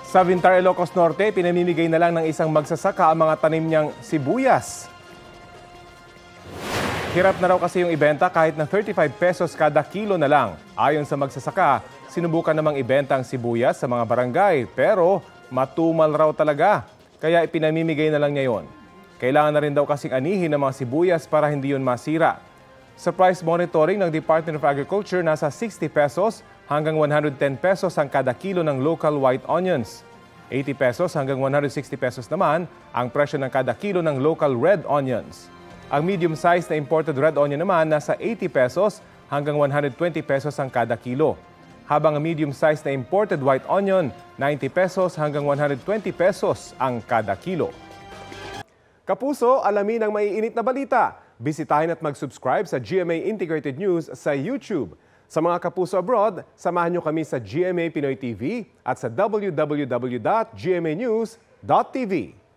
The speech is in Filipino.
Sa Vintar, Ilocos Norte, pinamimigay na lang ng isang magsasaka ang mga tanim niyang sibuyas. Hirap na raw kasi yung ibenta kahit na 35 pesos kada kilo na lang. Ayon sa magsasaka, sinubukan namang ibenta ang sibuyas sa mga barangay pero matumal raw talaga. Kaya ipinamimigay na lang niya yon. Kailangan na rin daw kasing anihin ng mga sibuyas para hindi yun masira. Sa price monitoring ng Department of Agriculture, nasa 60 pesos hanggang 110 pesos ang kada kilo ng local white onions. 80 pesos hanggang 160 pesos naman ang presyo ng kada kilo ng local red onions. Ang medium size na imported red onion naman nasa 80 pesos hanggang 120 pesos ang kada kilo. Habang ang medium size na imported white onion, 90 pesos hanggang 120 pesos ang kada kilo. Kapuso, alamin ang maiinit na balita. Bisitahin at mag-subscribe sa GMA Integrated News sa YouTube. Sa mga kapuso abroad, samahan niyo kami sa GMA Pinoy TV at sa www.gmanews.tv.